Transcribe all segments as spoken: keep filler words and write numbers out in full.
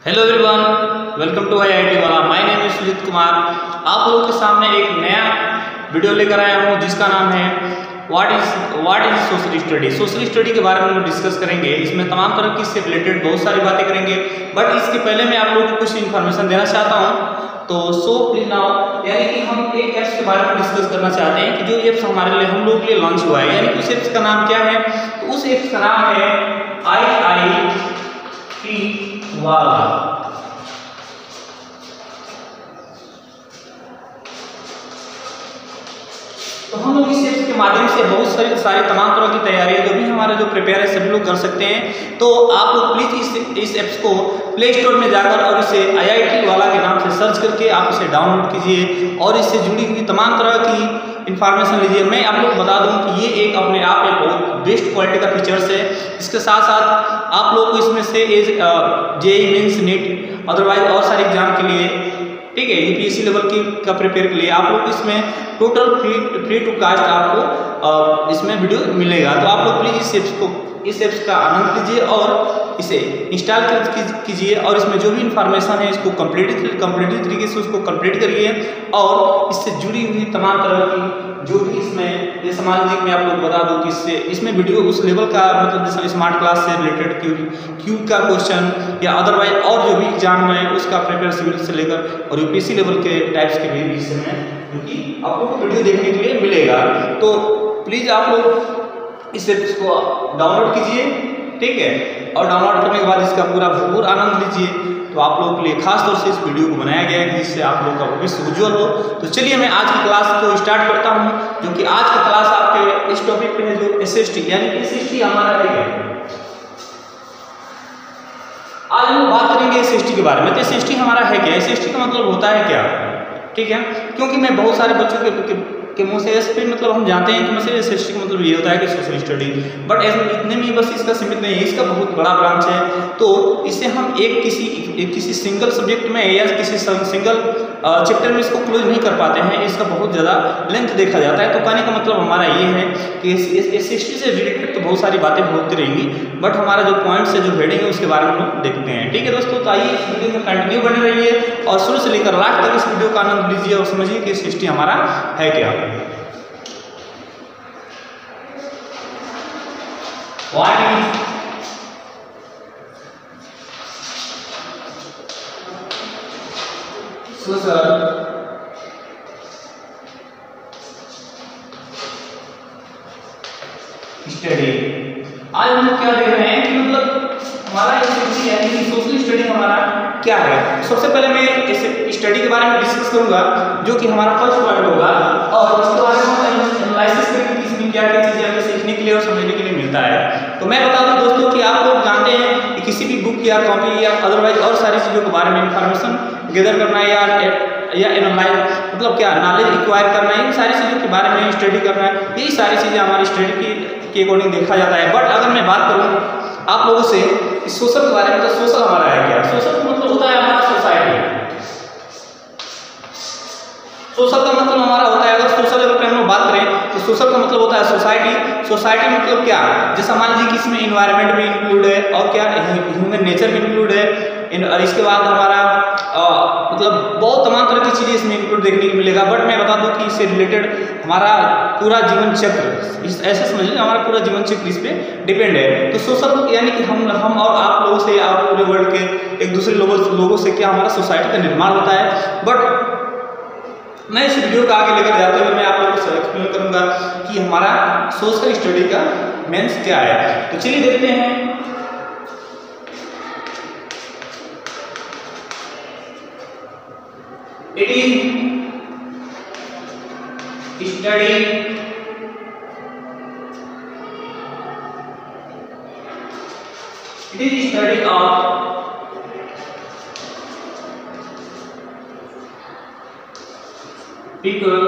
Hello everyone, welcome to I I T वाला। My name is Sujeet Kumar. आप लोगों के सामने एक नया वीडियो लेकर आया हूँ जिसका नाम है what is what is social study. Social study के बारे में हम डिस्कस करेंगे। इसमें तमाम तरह की इससे रिलेटेड बहुत सारी बातें करेंगे, बट इसके पहले मैं आप लोगों को कुछ इन्फॉर्मेशन देना चाहता हूँ। तो सो प्लीज नाउ, यानी कि हम एक ऐप्स के बारे में डिस्कस करना चाहते हैं कि जो एप्स हमारे लिए हम लोगों के लिए लॉन्च हुआ है, यानी कि उस एप्स का नाम क्या है। तो उस एप्स का नाम है आई आई टी वाला। तो हम लोग इस एप्स के माध्यम से बहुत सारी सारी तमाम तरह की तैयारियां जो भी हमारे जो प्रिपेयर है सभी लोग कर सकते हैं। तो आप लोग प्लीज इस इस एप्स को प्ले स्टोर में जाकर और इसे आई आई टी वाला के नाम से सर्च करके आप इसे डाउनलोड कीजिए और इससे जुड़ी हुई तमाम तरह की इन्फॉर्मेशन लीजिए। मैं आप लोग बता दूं कि ये एक अपने आप में बहुत बेस्ट क्वालिटी का फीचर्स है। इसके साथ साथ आप लोग को इसमें से as JEE means NEET otherwise और सारे एग्जाम के लिए, ठीक है, यूपीएससी लेवल की का प्रिपेयर के लिए आप लोग इसमें total free free to cost आपको आ, इसमें वीडियो मिलेगा। तो आप लोग प्लीज इस एप्स को इस एप्स का आनंद लीजिए और इसे इंस्टॉल कीजिए और इसमें जो भी इंफॉर्मेशन है इसको कंप्लीट कंप्लीट तरीके से उसको कंप्लीट करिए और इससे जुड़ी हुई तमाम तरह की जो भी इसमें, जैसे मान लीजिए मैं आप लोग बता दूं कि इससे इसमें वीडियो उस लेवल का, मतलब जैसे स्मार्ट क्लास से रिलेटेड क्यू क्यू का क्वेश्चन या अदरवाइज और जो भी एग्जाम है उसका प्रिपेयर सिविल से लेकर और यूपीएससी लेवल के टाइप्स के भी इसमें क्योंकि आप लोग को वीडियो देखने के लिए मिलेगा। तो प्लीज़ आप लोग इस एप्स को डाउनलोड कीजिए, ठीक है, और डाउनलोड करने के बाद इसका पूरा भरपूर आनंद लीजिए। तो आप लोगों के लिए खास तौर से इस वीडियो को बनाया गया है जिससे आप लोगों का भविष्य उज्जवल हो। तो चलिए मैं आज की क्लास को स्टार्ट करता हूँ, जो कि आज की क्लास आपके इस टॉपिक पे है जो एस एस टी, यानी एस एस टी हमारा है। आज हम बात करेंगे एस एस टी के बारे में। तो एस एस टी हमारा है क्या, एस एस टी का मतलब होता है क्या, ठीक है, क्योंकि मैं बहुत सारे बच्चों के, के, के मुँह से एस पी मतलब हम जानते हैं कि मतलब एस एस टी का मतलब ये होता है कि सोशल स्टडी, बट इतने में बस इसका सीमित नहीं है, इसका बहुत बड़ा ब्रांच है। तो इसे हम एक किसी एक किसी सिंगल सब्जेक्ट में या किसी सिंगल चैप्टर में इसको क्लोज नहीं कर पाते हैं, इसका बहुत ज़्यादा लेंथ देखा जाता है। तो कहने का मतलब हमारा ये है कि एस एस टी से रिलेटेड तो बहुत सारी बातें होती रहेंगी, बट हमारा जो पॉइंट्स है, जो हेडिंग है, उसके बारे में हम देखते हैं, ठीक है दोस्तों। तो आइए इस वीडियो में कंटिन्यू बने रहिए और शुरू से लेकर लास्ट तक इस वीडियो का आनंद लीजिए और समझिए कि एस एस टी हमारा है क्या। What is social study? आज हम क्या देख रहे हैं कि मतलब हमारा एस यानी कि सोशल स्टडी हमारा क्या है। सबसे पहले मैं इस स्टडी के बारे में डिस्कस करूंगा जो कि हमारा फर्स्ट पॉइंट होगा और उसके बारे में हम एनालिसिस करेंगे कि इसमें क्या क्या चीजें हमें सीखने के लिए और समझने के लिए मिलता है। तो मैं बता दूं दोस्तों कि आप लोग जानते हैं कि किसी भी बुक या कॉपी या अदरवाइज और सारी चीज़ों के बारे में इंफॉर्मेशन गैदर करना या या एनालाइज मतलब क्या नॉलेज एक्वायर करना, इन सारी चीज़ों के बारे में स्टडी करना, यही सारी चीज़ें हमारी स्टडी की के अकॉर्डिंग देखा जाता है। बट अगर मैं बात करूँ आप लोगों से इस सोशल के बारे में, तो सोशल हमारा है क्या। सोशल का मतलब होता है हमारा सोसाइटी। सोशल का मतलब हमारा होता है, अगर सोशल लेवल पे हम लोग बात करें तो सोशल का मतलब होता है सोसाइटी। सोसाइटी मतलब क्या, जैसे मान लीजिए कि इसमें इन्वायरमेंट भी इंक्लूड है और क्या ह्यूमन नेचर भी इंक्लूड है, और इसके बाद हमारा आ, मतलब बहुत तमाम तरह की चीज़ें इसमें इंक्लूड देखने को मिलेगा। बट मैं बता दूं कि इससे रिलेटेड हमारा पूरा जीवन चक्र, इस ऐसे समझ लीजिए हमारा पूरा जीवन चक्र इस पर डिपेंड है। तो सोशल यानी कि हम हम और आप लोगों से, आप पूरे वर्ल्ड के एक दूसरे लोगों लोगों से क्या हमारा सोसाइटी का निर्माण होता है। बट मैं इस वीडियो को आगे लेकर जाते हुए मैं आप लोगों से एक्सप्लेन करूंगा कि हमारा सोशल स्टडी का मेंस क्या है। तो चलिए देखते हैं। It is study it is study of people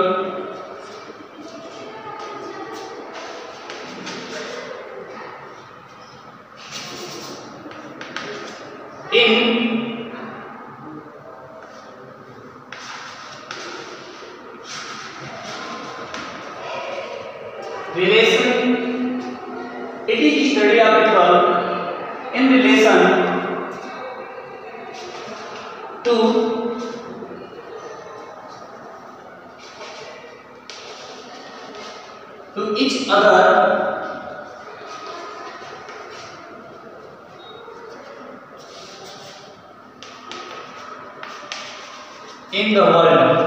in relation. It is study of people in relation to to each other in the world.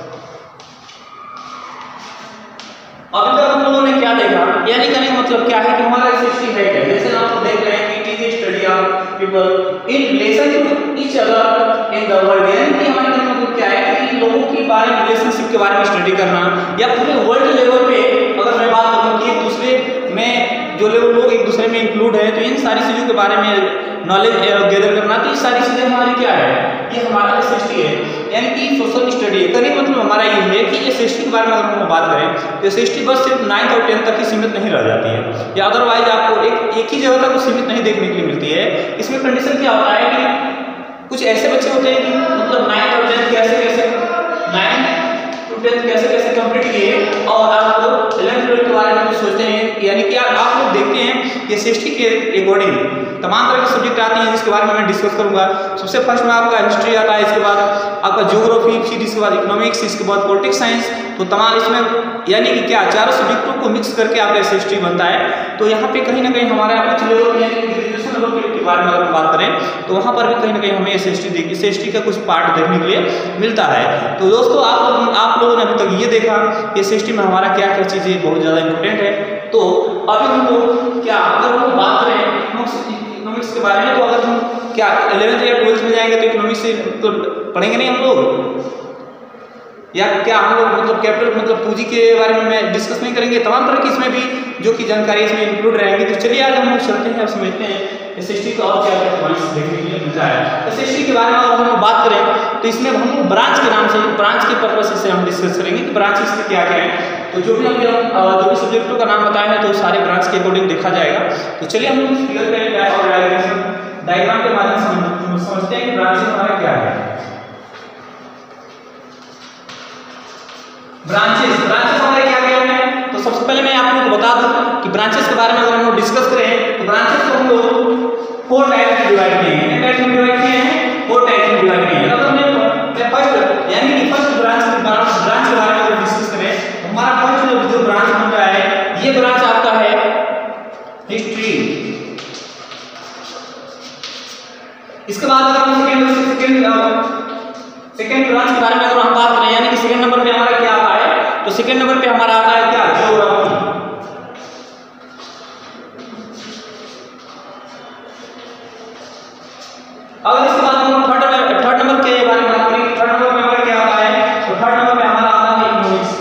अभी तक हम लोगों ने क्या देखा, यानी कहने का मतलब क्या है कि हमारा हिस्ट्री है क्या, जैसे आप देख रहे हैं कि it is study of people in relation to each other in the world, यानी कि हमारा कहने का मतलब क्या है कि लोगों के बारे में, रिलेशनशिप के बारे में स्टडी करना, या पूरे वर्ल्ड लेवल पे अगर मैं बात करूं कि एक दूसरे में जो लोग एक दूसरे में इंक्लूड है, तो इन सारी चीजों के बारे में नॉलेज गैदर करना, तो ये सारी चीजें हमारी क्या है, ये हमारा एसएसटी है, यानी कि सोशल स्टडी है। कहने का मतलब हमारा ये है कि एसएसटी के बारे में अगर हम बात करें तो एसएसटी बस सिर्फ नाइन्थ और टेंथ तक ही सीमित नहीं रह जाती है, या अदरवाइज आपको एक एक ही जगह तक सीमित नहीं देखने के लिए मिलती है। इसमें कंडीशन क्या होता है कि कुछ ऐसे बच्चे होते हैं कि मतलब नाइन्थ और टेंथ कैसे कैसे नाइन्थ टू टेंथ कैसे कैसे कंप्लीट किए और आपको इलेवेंथ ट्वेल्थ के बारे में कुछ सोचते हैं, यानी कि आप आप लोग देखते हैं कि एसएसटी के अकॉर्डिंग तमाम तरह के सब्जेक्ट आते हैं जिसके बारे में मैं डिस्कस करूंगा। सबसे फर्स्ट में आपका हिस्ट्री आता है, इसके बाद आपका ज्योग्राफी, फिर इसके बाद इकोनॉमिक्स, इसके बाद पॉलिटिक्स साइंस, तो तमाम इसमें यानी कि क्या चारों सब्जेक्टों को मिक्स करके आपका एसएसटी बनता है। तो यहाँ पे कहीं ना कहीं हमारे कुछ लेवल यानी कि ग्रेजुएशन लेवल के बारे में अगर हम बात करें तो वहाँ पर भी कहीं ना कहीं हमें एसएसटी देख एसएसटी का कुछ पार्ट देखने के लिए मिलता है। तो दोस्तों आप लोग आप लोगों ने अभी तक ये देखा कि एसएसटी में हमारा क्या क्या चीज़ें बहुत ज़्यादा इंपॉर्टेंट है। तो अभी हम लोग क्या अगर हम बात करें इकोनॉमिक्स के बारे में, तो अगर हम क्या इलेवेंथ या ट्वेल्थ में जाएंगे तो इकोनॉमिक्स से तो पढ़ेंगे नहीं हम लोग, या क्या हम लोग मतलब कैपिटल मतलब पूंजी के बारे में मैं डिस्कस नहीं करेंगे, तमाम तरह की इसमें भी जो कि जानकारी इसमें इंक्लूड रहेंगी। तो चलिए आज हम लोग चलते हैं, अब समझते हैं एसएसटी का और क्या क्या पॉइंट्स देखने के लिए मिलता है। एसएसटी के बारे में अगर हम बात करें तो इसमें हम लोग ब्रांच के नाम से, ब्रांच के पर्पस से हम डिस्कस करेंगे कि ब्रांचेस में क्या क्या है। तो जो भी हम जो भी सब्जेक्टों का नाम बताए हैं तो सारे ब्रांच के अकॉर्डिंग देखा जाएगा। तो चलिए हम लोग फिगर करेंगे और डायग्राम के माध्यम से समझते हैं कि ब्रांचेस हमारा क्या है। ब्रांचेस ब्रांचेस हमारे क्या क्या हैं, तो सबसे पहले मैं आप लोगों को बता दूं कि ब्रांचेस के बारे में अगर हम लोग डिस्कस करें तो ब्रांचेस को हम लोग फोर टाइप्स में डिवाइड किए हैं। कितने टाइप्स में डिवाइड किए हैं? फोर टाइप्स में डिवाइड किए हैं। अगर हमने फर्स्ट यानी कि फर्स्ट ब्रांच ब्रांच के बारे में अगर डिस्कस करें, हमारा फर्स्ट जो ब्रांच बन रहा है, ये ब्रांच आपका है हिस्ट्री। इसके बाद अगर हम सेकंड सेकंड सेकंड ब्रांच के बारे में अगर हम बात करें, यानी कि सेकंड नंबर पे हमारा क्या आता है, तो सेकंड नंबर पे हमारा आता है क्या, ज्योग्राफी। अगर इसके बाद हम थर्ड थर्ड नंबर के बारे में बात करें, थर्ड नंबर पे हमारा क्या आता है, तो थर्ड नंबर पे हमारा आता है इकोनॉमिक्स।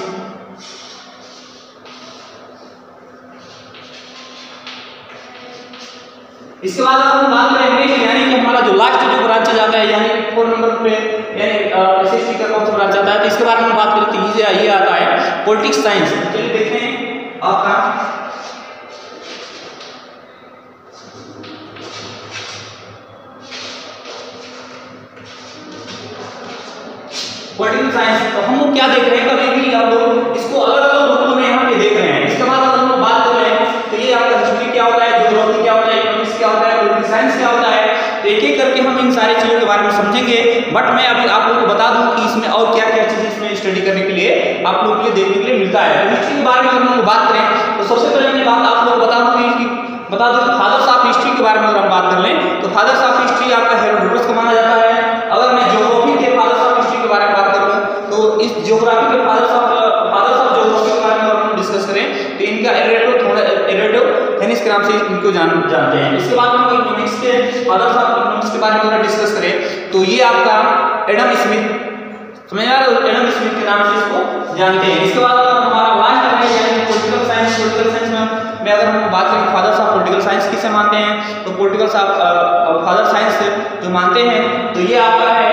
इसके बाद हम बात करेंगे यानी कि हमारा जो लास्ट जो ब्रांच जाता है, यानी फोर नंबर पे यानी एसएसटी का कौन सा ब्रांच आता है, तो इसके बारे में बात करते हैं, ये ये आता है पॉलिटिक्स साइंस। चलिए देखते हैं आपका पॉलिटिकल साइंस। तो हम लोग क्या देख रहे हैं, कभी भी आप लोग इसको अलग अलग रूपों में यहाँ पे देख रहे हैं। इसके बाद अगर हम लोग बात कर रहे हैं तो ये आपका हिस्ट्री क्या होता है, ज्योग्राफी क्या होता है, इकोनॉमिक्स क्या होता है, पॉलिटिकल साइंस क्या होता है, तो एक एक करके हम इन सारी चीजों के बारे में समझेंगे। बट मैं अभी आप लोगों को बता दूं कि इसमें और क्या क्या चीजें इसमें स्टडी करने के लिए आप लोगों के लिए देखने के लिए मिलता है। हिस्ट्री के बारे में अगर हम लोग बात करें तो सबसे पहले मैं बात आप लोगों को बता दूं कि बता दूं फादर्स ऑफ हिस्ट्री के बारे में अगर हम बात कर लें तो फादर्स ऑफ हिस्ट्री आपका हेरोडोटस को माना जाता है। अगर मैं ज्योग्राफी के फादर्स ऑफ हिस्ट्री के बारे में बात कर लूं तो इस ज्योग्राफी के fathers of fathers of geography के बारे में अगर हम डिस्कस करें तो इनका एरेटो थोड़ा एरेटो हेनिस के नाम से इनको जान जानते हैं। इसके बाद हम इकोनॉमिक्स के फादर्स ऑफ इकोनॉमिक्स के बारे में अगर डिस्कस करें तो ये आपका एडम स्मिथ, समझ आ रहा है, एडम स्मिथ के नाम से इसको जानते हैं। इसके बाद हमारा लास्ट है यानी पॉलिटिकल साइंस। पॉलिटिकल साइंस में में अगर हम बात करें फादर्स ऑफ पॉलिटिकल साइंस किसे मानते हैं, तो पॉलिटिकल फादर साइंस जो मानते हैं तो ये आपका है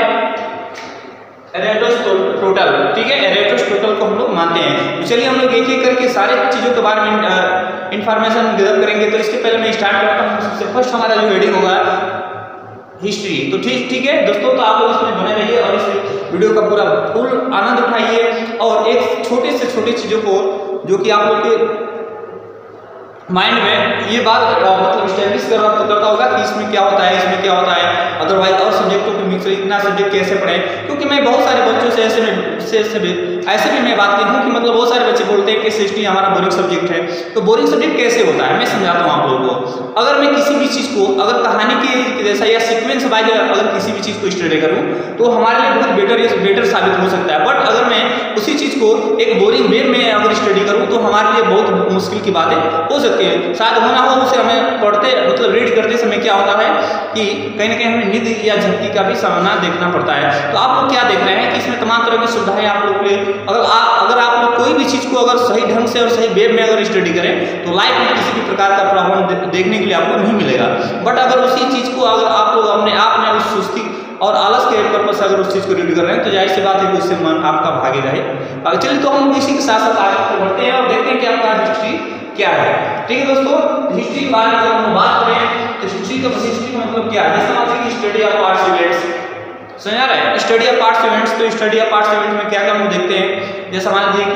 एरिस्टोटल, ठीक है, एरिस्टोटल को हम लोग मानते हैं। तो चलिए हम लोग एक एक करके सारे चीज़ों के बारे में इंफॉर्मेशन गैदर करेंगे। तो इसके पहले मैं स्टार्ट करता हूँ। सबसे फर्स्ट हमारा जो हेडिंग होगा हिस्ट्री। तो ठीक ठीक है दोस्तों, तो आप लोग इसमें बने रहिए और इस वीडियो का पूरा फुल आनंद उठाइए और एक छोटे से छोटे चीज़ों को जो कि आप लोग के माइंड में ये बात मतलब स्टैब्लिश कर करता होगा कि इसमें क्या होता है, इसमें क्या होता है, अदरवाइज और सब्जेक्टों के मुझसे इतना सब्जेक्ट कैसे पढ़ें, क्योंकि मैं बहुत सारे बच्चों से ऐसे में से ऐसे भी ऐसे भी मैं बात की हूँ कि मतलब बहुत सारे बच्चे बोलते हैं कि हिस्ट्री हमारा बोरिंग सब्जेक्ट है। तो बोरिंग सब्जेक्ट कैसे होता है मैं समझाता हूँ आप लोगों को। अगर मैं किसी भी चीज़ को अगर कहानी के जैसा या सीक्वेंस वाइज अगर किसी भी चीज़ को स्टडी करूँ तो हमारे लिए बहुत बेटर बेटर साबित हो सकता है। बट अगर मैं उसी चीज़ को एक बोरिंग वे में अगर स्टडी करूँ तो हमारे लिए बहुत मुश्किल की बातें हो सकती है। शायद होना हो उसे हमें पढ़ते मतलब रीड करते समय क्या होता है कि कहीं ना कहीं हमें नींद या झपकी का भी सामना देखना पड़ता है। तो आप लोग क्या देख रहे हैं कि इसमें तमाम तरह की सुविधाएं आप लोग के अगर आप अगर आप लोग कोई भी चीज़ को अगर सही ढंग से और सही वेब में अगर स्टडी करें तो लाइफ में किसी भी प्रकार का प्रॉब्लम दे, देखने के लिए आपको नहीं मिलेगा। बट अगर उसी चीज़ को अगर आप लोग अपने आप में उस सुस्ती और आलस के पर्पज से अगर उस चीज़ को रीड कर रहे हैं तो जाहिर सी बात है कि उससे मन आपका भागेगा ही। चलिए तो हम इसी के साथ साथ आगे बढ़ते हैं और देखते हैं कि आपका हिस्ट्री क्या है। ठीक है दोस्तों, हिस्ट्री के बारे में अगर हम बात करें तो हिस्ट्री का हिस्ट्री का मतलब क्या है, जैसे मान लीजिए स्टडी ऑफ पास्ट इवेंट्स समझ आ रहा है। स्टडी ऑफ पास्ट इवेंट्स, तो स्टडी ऑफ पास्ट इवेंट्स में क्या क्या हम देखते हैं, जैसे मान लीजिए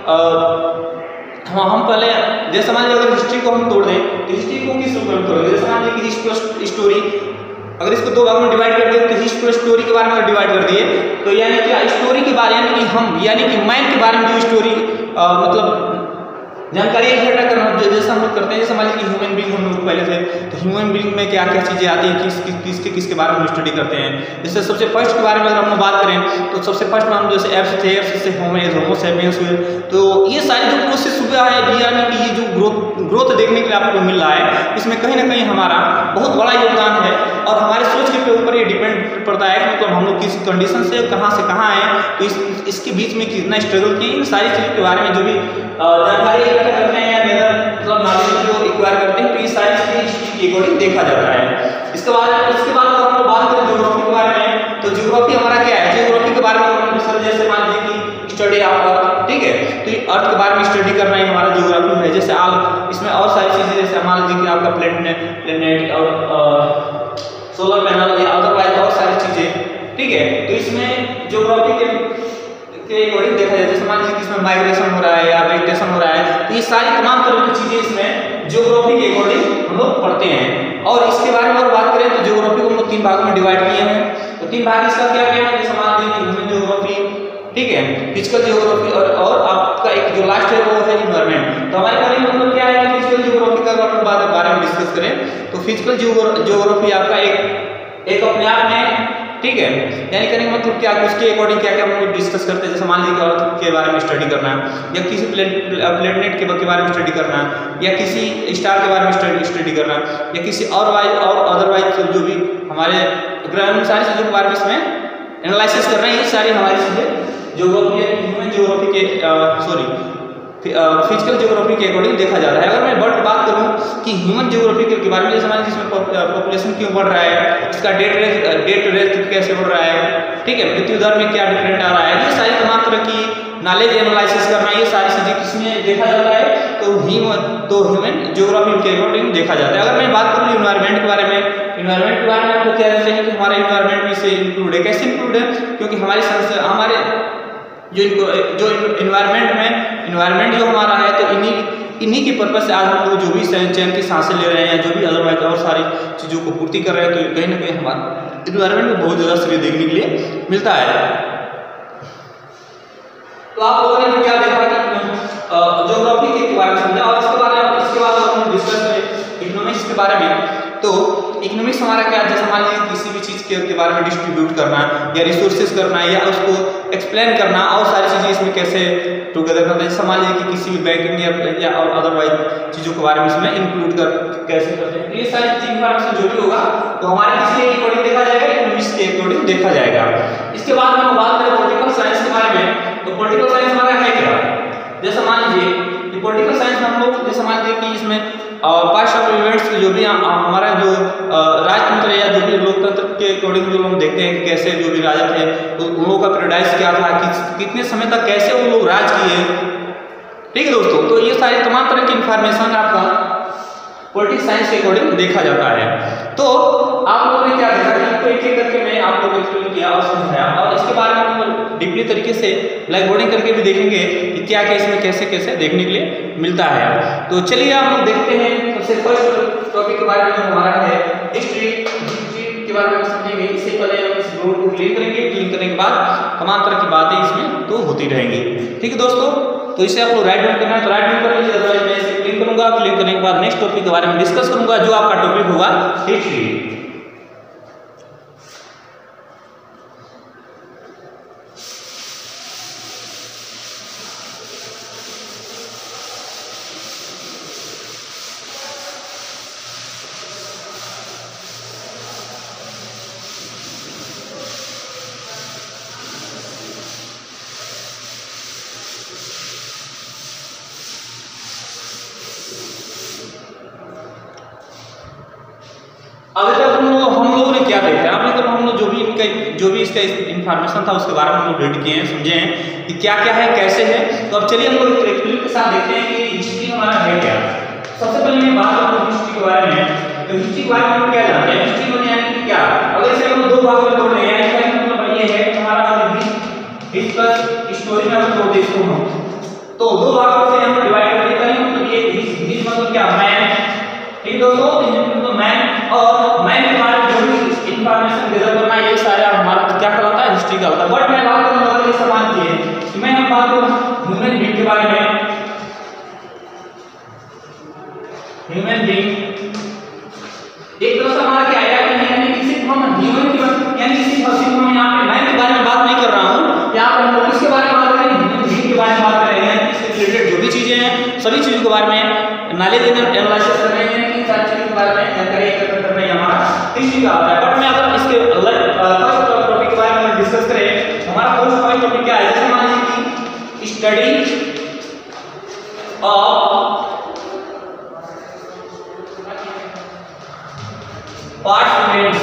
कि हाँ हम पहले जैसे मान लीजिए अगर हिस्ट्री को हम तोड़ दें तो हिस्ट्री को किस रूप में तोड़ेंगे, जैसे मान लीजिए कि हिस्ट्री प्लस स्टोरी अगर इसको दो भागों में डिवाइड कर दिए तो हिस्ट्री प्लस स्टोरी के बारे में डिवाइड कर दिए तो यानी कि स्टोरी के बारे यानी कि हम यानी कि मैन के बारे में जो स्टोरी मतलब जानकारी इकट्ठा करना जैसा हम लोग करते हैं। जैसे मान लीजिए ह्यूमन बीइंग हम लोग पहले थे तो ह्यूमन बीइंग में क्या क्या चीज़ें आती हैं, किस किस किसके किसके बारे में स्टडी करते हैं। जैसे सबसे फर्स्ट के बारे में अगर हम बात करें तो सबसे फर्स्ट में हम जैसे एप्स थे, एप्स से होमो होमो सैपियंस हुए। तो ये सारी जो प्रोसेस हुआ है यानी कि ये जो ग्रोथ ग्रोथ देखने के लिए आपको मिल रहा है इसमें कहीं ना कहीं हमारा बहुत बड़ा योगदान है और हमारे सोच के ऊपर ये डिपेंड पड़ता है कि मतलब हम लोग किस कंडीशन से कहाँ से कहाँ आए तो इस इसके बीच में कितना स्ट्रगल किए। इन सारी चीज़ों के बारे में जो भी जानकारी इकट्ठा करते हैं या मतलब नॉलेज जो एक्वायर करते हैं तो ये सारी चीज़ें हिस्ट्री के अकॉर्डिंग देखा जाता है। इसके बाद इसके बाद अगर हम लोग बात करें ज्योग्राफी के बारे में तो ज्योग्राफी हमारा क्या है, ज्योग्राफी के बारे में हम जैसे मान लीजिए कि स्टडी आपका ठीक है तो ये अर्थ के बारे में स्टडी करना ही हमारा ज्योग्राफी है। जैसे आप इसमें और सारी चीज़ें जैसे मान लीजिए कि आपका प्लेनेट प्लेनेट और सोलर पैनल या अदरवाइज और सारी चीज़ें ठीक है तो इसमें ज्योग्राफी के के अकॉर्डिंग देखा जाए। जैसे मान लीजिए कि इसमें माइग्रेशन हो रहा है या वेजिटेशन हो रहा है तो ये सारी तमाम तरह की चीज़ें इसमें ज्योग्राफी के अकॉर्डिंग हम लोग पढ़ते हैं। और इसके बारे में अगर बात करें तो ज्योग्राफी को हम लोग तीन भागों में डिवाइड किए हैं। तो तीन भाग इसका क्या क्या है, जैसे मान लीजिए ह्यूमन ज्योग्राफी ठीक है, फिजिकल ज्योग्राफी और, और आपका एक जो लास्ट है वो है इन्वायरमेंट। तो हमारे बारे में मतलब क्या है, फिजिकल ज्योग्राफी का अगर हम बारे में डिस्कस करें तो फिजिकल ज्योग्राफी आपका एक एक अपने आप में ठीक है यानी कहने का मतलब क्या उसके अकॉर्डिंग क्या क्या हम लोग डिस्कस करते हैं। जैसे मान लीजिए अर्थ के बारे में स्टडी करना या किसी प्लेनेट के बारे में स्टडी करना या किसी स्टार के बारे में स्टडी स्टडी करना या किसी और वाइज और अदरवाइज जो भी हमारे ग्रह सारी चीज़ों के बारे में इसमें एनालिसिस करना है। ये सारी हमारी चीज़ें ज्योग्राफी ह्यूमन ज्योग्राफी के सॉरी फिजिकल ज्योग्राफी के अकॉर्डिंग देखा जा रहा है। अगर मैं बट बात करूं कि ह्यूमन ज्योग्राफी के बारे में जैसे मान लीजिए इसमें पॉपुलेशन क्यों बढ़ रहा है, इसका डेट रेट डेट रेट कैसे बढ़ रहा है ठीक है, मृत्यु दर में क्या डिफरेंट आ रहा है, ये सारी तमाम तरह की नॉलेज एनालिसिस करना ये सारी चीज़ें किसमें देखा जाता है तो ह्यूमन तो ह्यूमन ज्योग्राफी के अकॉर्डिंग देखा जाता है। अगर मैं बात करूँ इन्वायरमेंट के बारे में, इन्वायरमेंट के बारे में आपको क्या कहते हैं कि हमारा इन्वायरमेंट भी से इंक्लूड है। कैसे इंक्लूड है, क्योंकि हमारी हमारे जो जो इन्वायरमेंट में इन्वायरमेंट जो हमारा है तो इन्हीं इन्हीं के पर्पज से आज हम लोग जो भी चैन की सांसें ले रहे हैं या जो भी अदरवाइज और सारी चीज़ों को पूर्ति कर रहे हैं तो कहीं ना कहीं हमारे इन्वायरमेंट में बहुत ज़्यादा श्रेय देखने के लिए मिलता है। तो आप लोगों ने क्या देखा कि ज्योग्राफी के बारे में समझा और इसके बारे में इसके बाद हम डिस्कस करें इकोनॉमिक्स के बारे में। तो इकोनॉमिक्स हमारा क्या, जैसे मान लीजिए किसी भी चीज़ के, के बारे में डिस्ट्रीब्यूट करना या रिसोर्सेज करना या उसको एक्सप्लेन करना और सारी चीज़ें इसमें कैसे टुगेदर करना। जैसे मान लीजिए कि किसी भी बैंकिंग या, या और अदरवाइज चीज़ों के बारे में इसमें इंक्लूड कर कैसे करते हैं। ये सारी चीज़ इन्फॉर्मेशन जो भी होगा तो हमारे किसके अकॉर्डिंग देखा जाएगा, इकोनॉमिक्स के अकॉर्डिंग देखा जाएगा। इसके बाद हम बात करें पॉलिटिकल साइंस के बारे में। तो पॉलिटिकल साइंस हमारा है क्या, जैसे मान लीजिए पॉलिटिकल साइंस में हम लोग जैसे मान लीजिए कि इसमें पास्ट ऑफ इवेंट्स जो भी हमारा जो राजतंत्र या जो भी लोकतंत्र के अकॉर्डिंग जो हम देखते हैं कि कैसे जो भी राजा थे तो उन लोगों का पैराडाइज क्या था, कि, कितने समय तक कैसे वो लोग राज किए। ठीक है दोस्तों, तो ये सारी तमाम तरह की इंफॉर्मेशन आपका पॉलिटिकल साइंस के अकॉर्डिंग देखा जाता है। तो आप लोगों ने क्या देखा कि एक एक करके मैं आप लोगों को एक्सप्लेन किया और समझाया और इसके बारे में हम डीपली तरीके से ब्लैक बोर्डिंग करके भी देखेंगे कि क्या क्या इसमें कैसे कैसे देखने के लिए मिलता है। तो चलिए हम लोग देखते हैं सबसे फर्स्ट टॉपिक के बारे में जो हमारा है हिस्ट्री। हिस्ट्री के बारे में समझेंगे। इससे पहले हम इस रोड को क्लीन करेंगे। क्लीन करने के बाद तमाम तरह की बातें इसमें तो होती रहेंगी। ठीक है दोस्तों, तो इसे आप लोग राइट डाउन करना है तो राइट डाउन कर लीजिए, अदरवाइज मैं इसे क्लीन करूंगा। क्लीन करने के बाद नेक्स्ट टॉपिक के बारे में डिस्कस करूंगा, जो आपका टॉपिक होगा हिस्ट्री। अभी तक हम लोग हम लोगों ने क्या देखा, अभी तक हम लोग जो भी इनका जो भी इसका इंफॉर्मेशन था उसके बारे में हम लोग रीड किए हैं, समझे हैं कि क्या क्या है, कैसे है। तो अब चलिए हम लोग एक क्लिप के साथ देखते हैं कि हिस्ट्री हमारा है क्या। सबसे पहले मैं बात करूँ हिस्ट्री के बारे में, तो हिस्ट्री के बारे में हम क्या जानते हैं, हिस्ट्री में यानी कि क्या, अगर इसे हम दो भाग में तोड़ दें, यानी कि मतलब ये है हमारा हिस्ट्री प्लस स्टोरी में हम तोड़ दें इसको हम, तो दो भागों से हम डिवाइड कर देते हैं। मतलब ये हिस्ट्री मतलब क्या, मैन, ठीक दोस्तों, तो मैन और मैन के बारे में जो भी इंफॉर्मेशन गैदर करना, ये सारा हमारा क्या कहलाता है, हिस्ट्री कहलाता है। बट मैं बात करूंगा अगर ये समान चीज मैं हम बात करूं ह्यूमन बीइंग के बारे में, ह्यूमन बीइंग एक तरह से हमारा क्या है, यानी कि सिर्फ हम ह्यूमन की यानी कि सिर्फ हम यहां पे मैन के बारे में बात नहीं कर रहा हूं, यहां पर हम लोग किसके बारे में बात कर रहे हैं, ह्यूमन बीइंग के बारे में बात कर रहे हैं। इससे रिलेटेड जो भी चीजें हैं सभी चीजों के बारे में नॉलेज एनालिसिस कर रहे हैं, कि सारी चीजों के बारे में जानकारी एकत्र करना ही हमारा हिस्ट्री का होता है। बट मैं अगर इसके फर्स्ट टॉपिक के बारे में डिस्कस करें, हमारा फर्स्ट टॉपिक क्या है, जैसे मान लीजिए कि study of departments,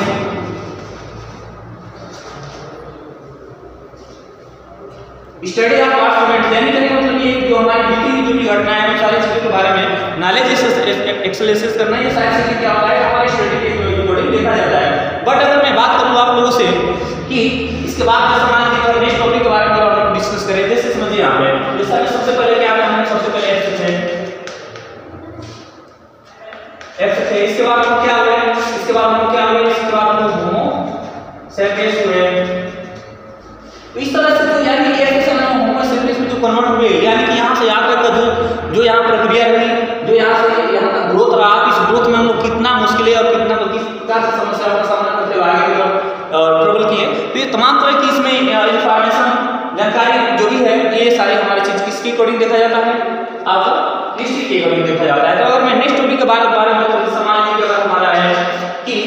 study of departments यानी कि मतलब ये जो हमारी बीती हुई जो भी घटनाएं हैं, सारी चीजों के बारे में नॉलेज एक्सेलेसिस करना, ये सारी चीजें क्या होता है हमारी स्टडी के अकॉर्डिंग देखा जाता है। बट अगर मैं बात करूं आप लोगों से कि इसके बाद जो समान की अगर नेक्स्ट टॉपिक के बारे में हम डिस्कस करें, जैसे समझिए यहां पे जैसे सबसे पहले क्या है, हमने सबसे पहले एफ है, एफ है, इसके बाद हम क्या हुए, इसके बाद हम क्या हुए, इसके बाद हम होमो सेपियंस हुए। तो इस तरह से जो यानी कि एफ से हम होमो सेपियंस में जो कन्वर्ट हुए, यानी कि यहां से यहां तक जो जो यहां प्रक्रिया हुई, जो यहां से यहां तक ग्रोथ रहा, इस ग्रोथ में हम लोग कितना मुश्किलें और कितना किस प्रकार से समस्याओं का सामना करते हुए आगे की तरफ ट्रेवल किए। तो ये तमाम तरह की इसमें इंफॉर्मेशन जानकारी जो भी है, ये सारी हमारी चीज किसके अकॉर्डिंग देखा जाता है, आपका हिस्ट्री के अकॉर्डिंग देखा जाता है। तो अगर मैं नेक्स्ट टॉपिक के बारे बारे में तो समान ये अगर हमारा है कि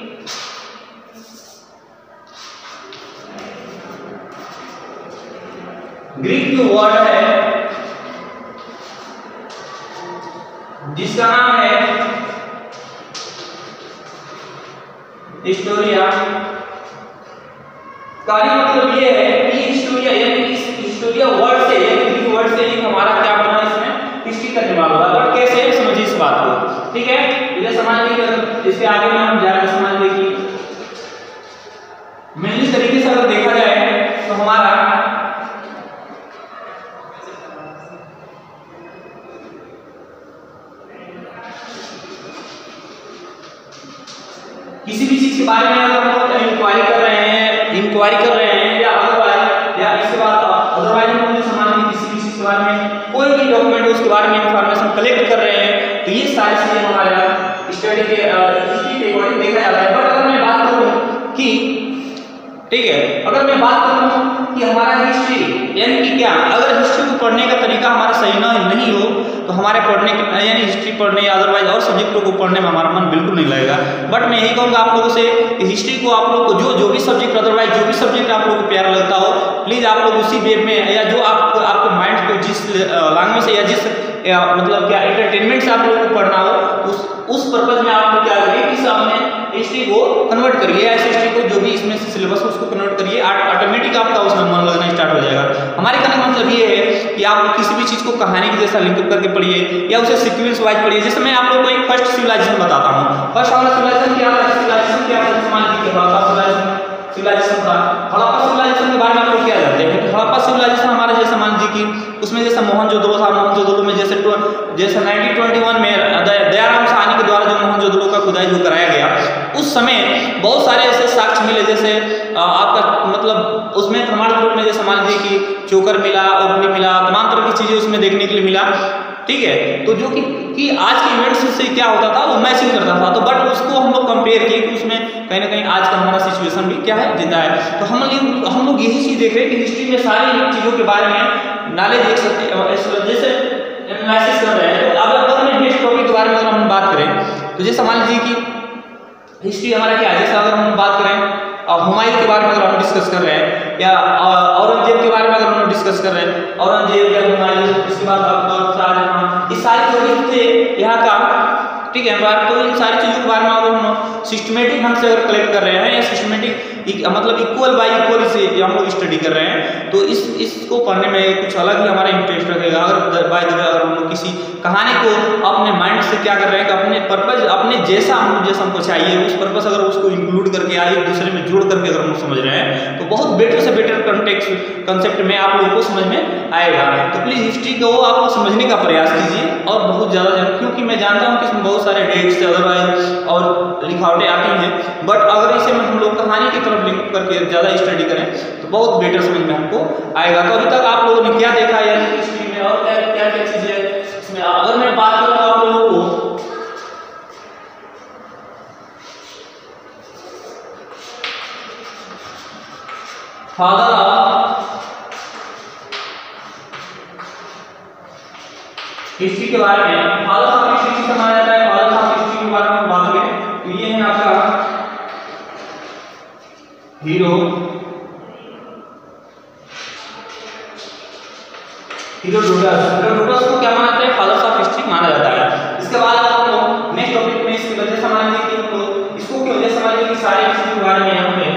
ग्रीक जो वर्ड है जिसका नाम है हिस्टोरिया, का मतलब ये है कि हिस्टोरिया यानी इस हिस्टोरिया वर्ड से यानी ग्रीक वर्ड से ही हमारा क्या बना, इसमें हिस्ट्री का दिमाग होगा। बट कैसे समझिए इस बात को, ठीक है, इसे समझ लीजिए, इसके आगे में हम जाकर समझ लेंगे। मेनली तरीके से अगर देखा जाए तो हमारा किसी भी चीज के बारे में अगर हम लोग इंक्वायरी कर रहे हैं इंक्वायरी कर रहे हैं या अदरवाइज या इसके बाद अदरवाइज हम लोग सामान किसी भी चीज के बारे में कोई भी डॉक्यूमेंट उसके बारे में इंफॉर्मेशन कलेक्ट कर रहे हैं, तो ये सारी चीजें हमारे स्टडी के हिस्ट्री के अकॉर्डिंग देखा जाता है। बट अगर मैं बात करूं कि ठीक है, अगर मैं बात करूं कि हमारा हिस्ट्री यानी कि क्या, अगर हिस्ट्री को पढ़ने का तरीका हमारा सही ना नहीं हो तो हमारे पढ़ने के यानी हिस्ट्री पढ़ने या अदरवाइज और सब्जेक्टों को पढ़ने में हमारा मन बिल्कुल नहीं लगेगा। बट मैं यही कहूँगा आप लोगों से कि हिस्ट्री को आप लोग को जो जो भी सब्जेक्ट अदरवाइज जो भी सब्जेक्ट आप लोगों को प्यारा लगता हो, प्लीज़ आप लोग उसी वे में या जो आप आपके माइंड को जिस लैंग्वेज से या जिस या मतलब क्या एंटरटेनमेंट से आप लोगों को पढ़ना हो, उस उस पर्पज में आप लोग क्या करिए कि सामने हिस्ट्री को कन्वर्ट करिए, ऐसे हिस्ट्री को जो भी इसमें सिलेबस उसको कन्वर्ट करिए, ऑटोमेटिक आपका उसमें मन लगना स्टार्ट हो जाएगा। हमारे कहने का मतलब ये है कि आप किसी भी चीज़ को कहानी के जैसा लिंक करके पढ़िए या उसे सीक्वेंस वाइज पढ़िए। जैसे मैं आप लोगों को एक फर्स्ट सिविलाइजेशन बताता हूँ। फर्स्ट वाला सिविलाइजेशन क्या है, सिविलाइजेशन क्या है, समान लीजिए हड़प्पा सिविलाइजेशन सिविलाइजेशन था। हड़प्पा सिविलाइजेशन के बारे में आप लोग क्या जानते हैं, हड़प्पा सिविलाइजेशन हमारे जैसे मान लीजिए कि उसमें जैसे मोहनजोदड़ो था, मोहनजोदड़ो में जैसे जैसे नाइनटीन ट्वेंटी वन में दयाराम साहनी के द्वारा जो मोहनजोदड़ो का खुदाई जो कराया गया, उस उस समय बहुत सारे ऐसे साक्ष्य मिले, जैसे आपका मतलब उसमें प्रमाण के रूप में जैसे मान लीजिए कि चोकर मिला, ओखली मिला, तमाम तरह की चीजें उसमें देखने के लिए मिला। ठीक है, तो जो कि कि आज के इवेंट्स से क्या होता था वो मैचिंग करता था, तो बट उसको हम लोग कंपेयर किए कि उसमें कहीं ना कहीं आज का हमारा सिचुएशन भी क्या है, जिंदा है। तो हम लोग हम लोग यही चीज देख रहे हैं कि हिस्ट्री में सारी चीजों के बारे में नॉलेज एक सकते जैसे एनालिसिस कर रहे हैं। तो अब अगर मैं नेक्स्ट टॉपिक के बारे में अगर हम बात करें तो जैसे मान लीजिए कि हिस्ट्री हमारा क्या है, जैसे अगर हम बात करें हुमायूं के बारे में अगर हम डिस्कस कर रहे हैं, या औरंगजेब के बारे में अगर हम डिस्कस कर रहे हैं, औरंगजेब या हुमायूं, इसके बाद अकबर, शाहजहां, ये सारे जो थे यहाँ का, ठीक है, तो इन सारी चीज़ों के बारे में अगर हम सिस्टमेटिक ढंग से अगर कलेक्ट कर रहे हैं या सिस्टमेटिक मतलब इक्वल बाय इक्वल से हम लोग स्टडी कर रहे हैं, तो इस इसको पढ़ने में कुछ अलग ही हमारा इंटरेस्ट रखेगा। अगर बाय द वे अगर हम लोग किसी कहानी को अपने माइंड से क्या कर रहे हैं कि अपने पर्पज अपने जैसा हम जैसा हमको चाहिए उस पर्पस अगर उसको इंक्लूड करके या एक दूसरे में जोड़ करके अगर हम समझ रहे हैं तो बहुत बेटर से बेटर कंटेक्स्ट कंसेप्ट में आप लोगों को समझ में आएगा। तो प्लीज़ हिस्ट्री को आप समझने का प्रयास कीजिए और बहुत ज़्यादा जान, क्योंकि मैं जानता हूँ कि इसमें बहुत सारे डेट्स अदरवाइज और लिखावटें आती हैं, बट अगर इसे हम लोग कहानी की तरफ लिंक करके ज़्यादा स्टडी करें तो बहुत बेटर समझ में हमको आएगा। तो अभी तक आप लोगों ने क्या देखा या हिस्ट्री में और क्या क्या क्या चीज़ें इसमें, अगर मैं बात करूँ आप लोगों को फादर ऑफ हिस्ट्री के बारे में, फादर ऑफ हिस्ट्री किसे माना जाता है, फादर ऑफ हिस्ट्री के बारे में बात करें तो ये है आपका हीरो हीरोडोटस। हीरोडोटस को क्या माना जाता है, फादर ऑफ हिस्ट्री माना जाता है। इसके बाद आप लोग नेक्स्ट टॉपिक में इसकी वजह समझ लीजिए कि हम लोग इसको की वजह समझ लीजिए कि सारी चीजों के बारे में यहाँ पे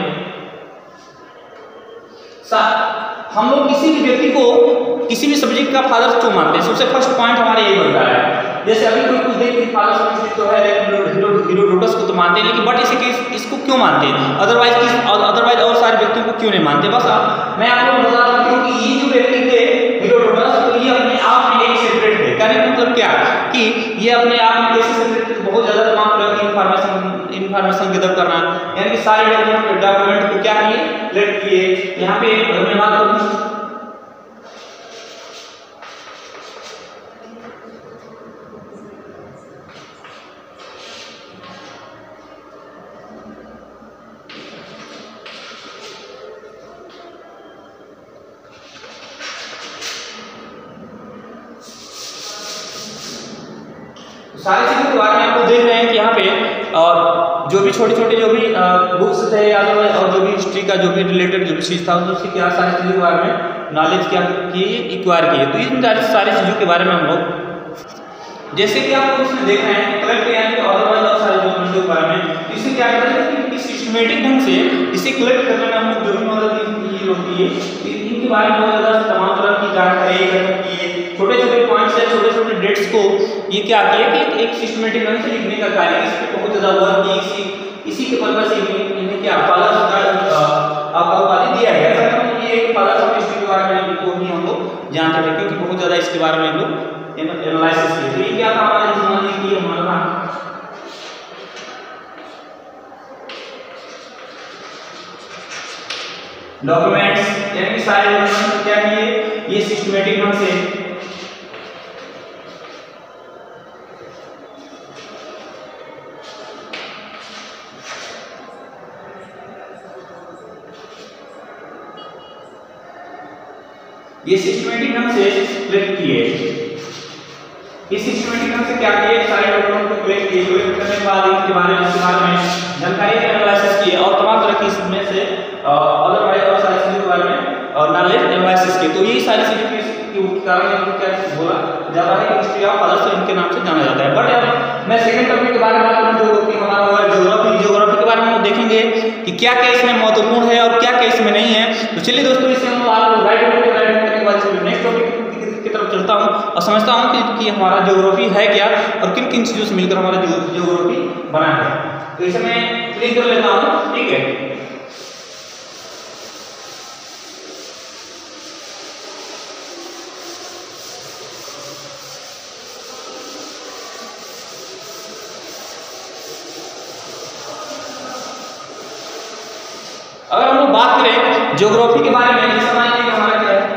हम लोग किसी भी व्यक्ति को किसी भी सब्जेक्ट का फादर क्यों मानते हैं, सबसे फर्स्ट पॉइंट हमारा यही बनता है। जैसे अभी कोई कुछ देखिए फादर ऑफ हिस्ट्री तो है हीरोडोटस को तो मानते हैं, लेकिन बट इसे इसको क्यों मानते हैं, अदरवाइज किस अदरवाइज और सारे व्यक्तियों को क्यों नहीं मानते। बस आप मैं आप लोगों को बता दूं कि ये जो व्यक्ति थे हीरोडोटस, तो ये अपने आप में एक सेपरेट थे। कहने का मतलब क्या कि ये अपने आप में कैसे सेपरेट थे, बहुत ज्यादा तमाम तरह की इंफॉर्मेशन इंफॉर्मेशन गैदर करना, यानी कि सारे डॉक्यूमेंट को क्या किए कलेक्ट किए। यहाँ पे मैं बात करूँ सारी चीज़ों के बारे में आपको देख रहे हैं कि यहाँ पे जो भी छोटे छोटे जो भी बुक्स थे या और जो भी हिस्ट्री का जो भी रिलेटेड जो भी चीज़ था उससे क्या सारी चीज़ों के बारे में नॉलेज क्या की इक्वायर की है। तो इन सारी चीज़ों के बारे में हम लोग जैसे कि आप लोग इसमें देख रहे हैं कलेक्ट यानी कि अदरवाइज और सारे डॉक्यूमेंट के बारे में, इसे क्या करते हैं कि सिस्टमेटिक ढंग से इसे कलेक्ट करने में हम जो भी मदद ये होती है इनके बारे में बहुत ज़्यादा तमाम तरह की जानकारी इकट्ठा की है। छोटे छोटे पॉइंट्स है, छोटे छोटे डेट्स को ये क्या किया कि एक सिस्टमेटिक ढंग से लिखने का कार्य, इस पे बहुत ज़्यादा वर्क की, इसी इसी के पर्पस से इन्हें क्या फादर का आपका उपाधि दिया गया। ऐसा मतलब ये एक फादर ऑफ हिस्ट्री के बारे में को भी हम लोग जानते थे, क्योंकि बहुत ज़्यादा इसके बारे में हम लोग एनालिसिस किए। तो ये क्या था हमारे मान लीजिए कि हमारा डॉक्यूमेंट्स यानी कि सारे डॉक्यूमेंट्स क्या किए, ये सिस्टमेटिक ढंग से ये सिस्टमेटिक ढंग से कलेक्ट किए। ये सिस्टमेटिक ढंग से क्या किए, सारे डॉक्यूमेंट को कलेक्ट किए, कलेक्ट करने के बाद इनके बारे में इसके बारे में जानकारी एनालिसिस किए और तमाम तरह की इसमें से अदरवाइज और सारी चीज़ों के बारे में और नॉलेज एनालिसिस किए। तो ये सारी चीज़ों के कारण हमको क्या बोला जाता है कि हिस्ट्री ऑफ फादर से इनके नाम से जाना जाता है। बट यार मैं सेकंड टॉपिक के बारे में बात करूँ जो कि हमारा हुआ ज्योग्राफी। ज्योग्राफी के बारे में हम देखेंगे कि क्या क्या इसमें महत्वपूर्ण है और क्या क्या इसमें नहीं है। तो चलिए दोस्तों, इससे हम आप राइट करने के बाद नेक्स्ट टॉपिक की तरफ चलता हूँ और समझता हूँ कि, कि हमारा ज्योग्राफी है क्या और किन किन चीज़ों से मिलकर हमारा ज्योग्राफी बना है। तो इसे मैं क्लिक कर लेता हूँ, ठीक है। अगर हम लोग बात करें ज्योग्राफी के बारे में, जैसे मान लीजिए हमारा क्या है,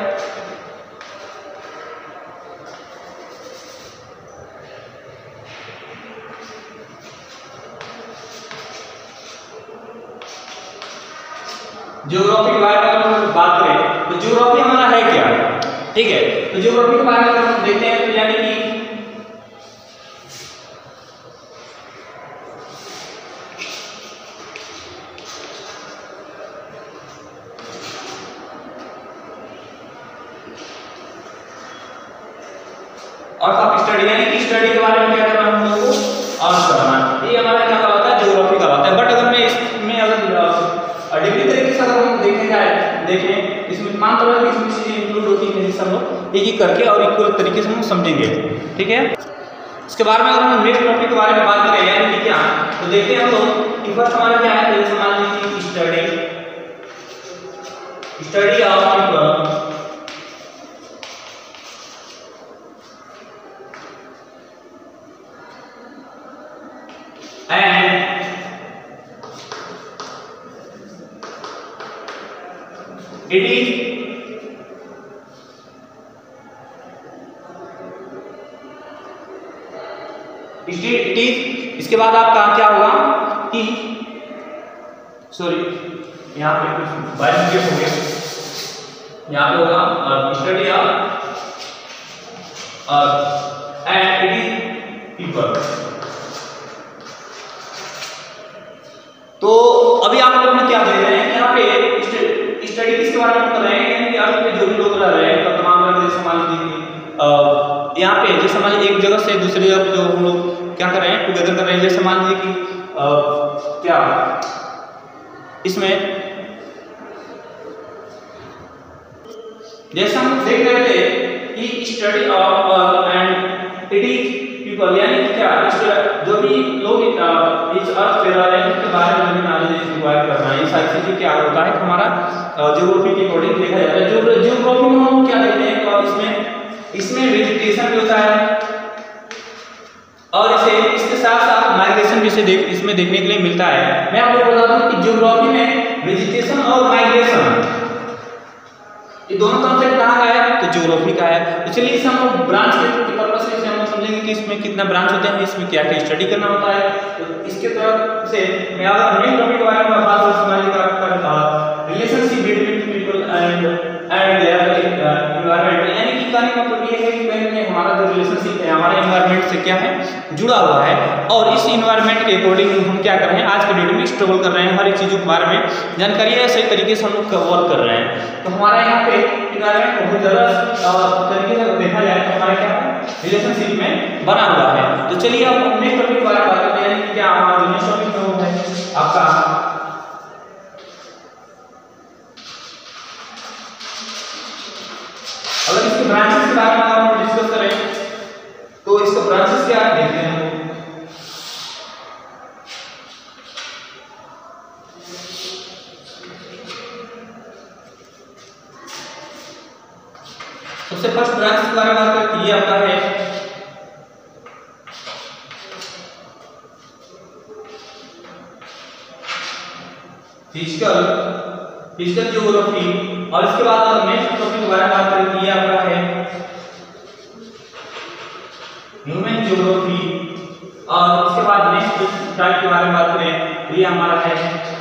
ज्योग्राफी के बारे में अगर हम बात करें तो ज्योग्राफी हमारा है क्या, ठीक है। तो ज्योग्राफी के बारे में अगर हम देखते हैं तो यानी कि अर्थ ऑफ स्टडी, यानी कि स्टडी के बारे में क्या करना हम लोगों को, अर्थ करना, ये हमारा क्या कहलाता है, ज्योग्राफी कहलाता है। बट अगर मैं इसमें अगर डिग्री तरीके से अगर हम देखें जाए देखें इसमें मान लो कि इसमें चीजें इंक्लूड होती हैं, सब लोग एक एक करके और इक्वल तरीके से हम समझेंगे, ठीक है। इसके बारे में अगर हम नेक्स्ट टॉपिक के बारे में बात करें यानी कि क्या, तो देखते हैं हम लोग कि फर्स्ट हमारा क्या है, जैसे मान लीजिए study study of people and it is it is इसके बाद आपका क्या होगा कि सॉरी यहाँ पे कुछ बाइक हो गया, यहाँ पे होगा study of and it is people. तो अभी आप लोग में क्या देख रहे हैं, यहाँ पे स्टडी किसके बारे में कर रहे हैं, यानी कि अर्थ पे जो भी लोग रह रहे हैं तो तमाम लोग जैसे मान लीजिए यहाँ पे जैसे मान लीजिए एक जगह से दूसरी जगह जो हम लोग क्या कर रहे हैं, टुगेदर कर रहे हैं। जैसे मान लीजिए कि आ, क्या इसमें जैसे हम देख रहे थे कि study of and it is people, यानी कि क्या जो भी लोग इस अर्थ पे रह रहे हैं उसके बारे में नॉलेज रिक्वायर करना, ये सारी चीजें क्या होता है हमारा ज्योग्राफी के अकॉर्डिंग देखा जाता है। जो ज्योग्राफी में हम क्या देखते हैं तो इसमें इसमें वेजिटेशन भी होता है और इसे इसके साथ साथ माइग्रेशन भी इसे देख इसमें देखने के लिए मिलता है। मैं आपको बता दूं कि ज्योग्राफी में वेजिटेशन और माइग्रेशन ये दोनों कॉन्सेप्ट कहाँ का है, तो ज्योग्राफी का है। तो चलिए इसे हम लोग ब्रांच के पर्पस से हम समझेंगे कि इसमें कितना ब्रांच होते हैं, इसमें क्या क्या स्टडी करना होता है। तो इसके तरफ से मैं अगर मेन टॉपिक के बारे में बात करूं समझने का relationship between people and and their environment, यानी कि कहने का मतलब ये है कि कहीं में हमारा जो रिलेशनशिप है हमारे एनवायरनमेंट से क्या है, जुड़ा हुआ है और इस एनवायरनमेंट के अकॉर्डिंग हम क्या कर रहे हैं, आज के डेट में स्ट्रगल कर रहे हैं, हर एक चीज़ों के बारे में जानकारी है, सही तरीके से हम लोग कवर कर रहे हैं। तो हमारा यहाँ पे एनवायरनमेंट बहुत ज़्यादा तरीके से देखा जाए तो हमारा क्या रिलेशनशिप में बना हुआ है। तो चलिए अब नेक्स्ट टॉपिक के बारे में बात करते हैं कि क्या हमारा नेक्स्ट टॉपिक है आपका अगर इसके ब्रांचेस के बारे में हम डिस्कस करें तो इसका ब्रांचेस क्या देखते हैं हम। सबसे फर्स्ट ब्रांच के बारे में बात करते हैं, ये आपका है फिजिकल फिजिकल ज्योग्राफी और इसके बाद हम नेक्स्ट टॉपिक के बारे में बात करेंगे, ये आपका है ह्यूमन ज्योग्राफी और इसके बाद नेक्स्ट टाइप के बारे में बात करें ये हमारा है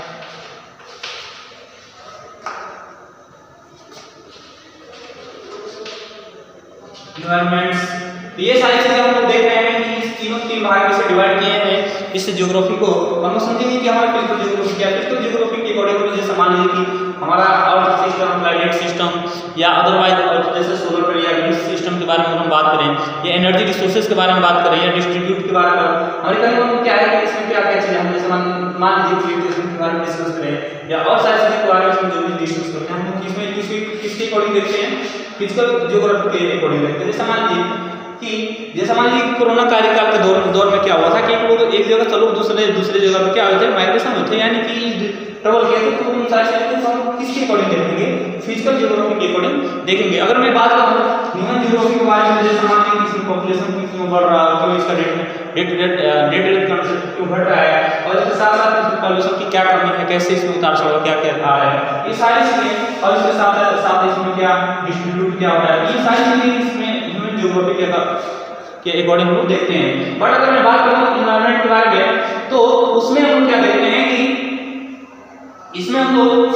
एनवायरनमेंट्स। तो ये सारी चीजें हम लोग देख रहे हैं कि इस तीनों तीन भाग में से डिवाइड किए हैं। इस ज्योग्राफी को हम समझेंगे कि हमारा फिजिकल ज्योग्राफी क्या है। फिजिकल ज्योग्राफी के अकॉर्डिंग जैसे मान लीजिए कि हमारा अर्थ सिस्टम, प्लैनेट सिस्टम या अदरवाइज अर्थ जैसे सोलर प्लेट या ग्रिड सिस्टम के बारे में हम बात करें या एनर्जी रिसोर्सेज के बारे में बात करें या डिस्ट्रीब्यूट के बारे में हमारे कहने क्या है कि इसमें क्या क्या चीजें हम जैसे मान लीजिए फ्लक्चुएशन के बारे में डिस्कस करें या और सारी चीजों के बारे में जो भी डिस्कस करते हैं हम इसमें किसी किसके अकॉर्डिंग देखते हैं, फिजिकल ज्योग्राफी के अकॉर्डिंग देखते हैं। जैसे मान लीजिए कि जैसे मान लीजिए कोरोना कार्यकाल के दौर दौर में क्या हुआ था कि लोग एक जगह चलो दूसरे दूसरे जगह पे क्या होते हैं माइग्रेशन होते हैं, यानी कि ट्रैवल किया तो उन सारी चीजों को हम किसके अकॉर्डिंग देखेंगे, फिजिकल ज्योग्राफी के अकॉर्डिंग देखेंगे। अगर मैं बात करूं ह्यूमन ज्योग्राफी के बारे में जैसे मान लीजिए किसी पॉपुलेशन कितनी बढ़ रहा है तो इसका डेट में डेट डेट डेट क्यों घट रहा है, और इसके साथ साथ इसमें पॉल्यूशन की क्या कमी है, कैसे इसमें उतार चढ़ाव क्या क्या आ रहा है, ये सारी चीजें, और इसके साथ साथ इसमें क्या डिस्ट्रीब्यूट क्या हो रहा है, ये सारी चीजें इसमें ह्यूमन ज्योग्राफी के के अकॉर्डिंग हम लोग देखते हैं। बट अगर मैं बात करूं एनवायरनमेंट के बारे में तो उसमें हम क्या देखते हैं कि इसमें हम लोग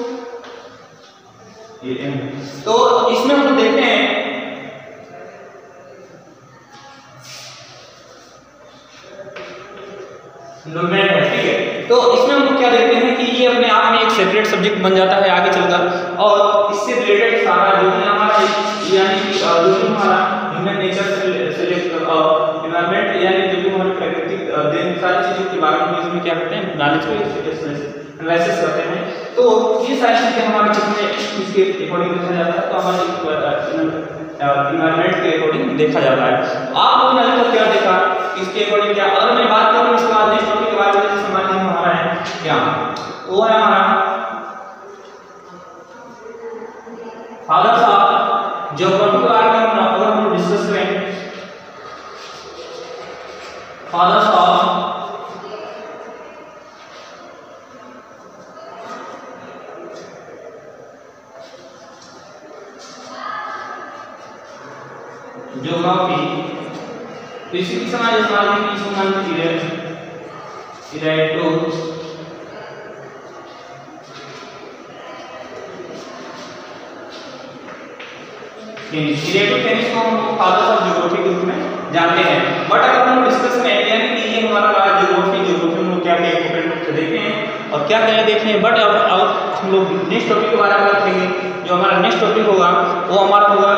तो इसमें हम लोग देखते हैं एनवायरनमेंट है, ठीक है। तो इसमें हम लोग क्या देखते हैं कि ये अपने आप में एक सेपरेट सब्जेक्ट बन जाता है आगे चलकर, और इससे रिलेटेड सारा जो है हमारा यानी कि जो भी हमारा ह्यूमन नेचर से एनवायरनमेंट यानी जो भी हमारी प्राकृतिक देन सारी चीजों के बारे में इसमें क्या करते हैं नॉलेज को एनालिसिस करते हैं। तो ये सारी चीजें हमारे किसमें इसके अकॉर्डिंग देखा जाता है, तो हमारे एनवायरनमेंट के अकॉर्डिंग देखा जाता है। आप लोगों ने अभी तक क्या देखा इसके अकॉर्डिंग क्या, अगर मैं बात करूं इसके बाद नेक्स्ट टॉपिक के बारे में जैसे मान लीजिए हमारा है क्या, वो है हमारा फादर साहब ज्योग्राफी के बारे में हम अगर हम डिस्कस करें, फादर साहब ज्योग्राफी, तो इसी की समाज समाज में किसको मानते हैं इरेटो इरेटो टेनिस को हम फादर ऑफ ज्योग्राफी के रूप में जानते हैं। बट अगर हम डिस्कस करें यानी कि ये हमारा ज्योग्राफी ज्योग्राफी में क्या क्या इंपॉर्टेंट देखते हैं और क्या क्या देखते हैं, बट अब अब हम लोग नेक्स्ट टॉपिक के बारे में बात करेंगे। जो हमारा नेक्स्ट टॉपिक होगा वो हमारा होगा